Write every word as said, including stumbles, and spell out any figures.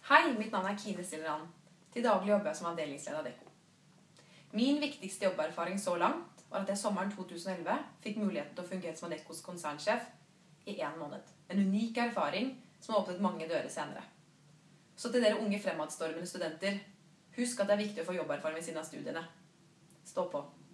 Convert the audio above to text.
Hei, mitt navn er Kine Stilleran. Til daglig jobber jeg som avdelingsleder av Dekko. Min viktigste jobberfaring så langt var at jeg sommeren to tusen og elleve fikk muligheten til å fungere som Dekkos konsernsjef i en måned. En unik erfaring som har åpnet mange dører senere. Så til dere unge fremadstormende studenter, husk at det er viktig å få jobberfaring ved siden av studiene. Stå på!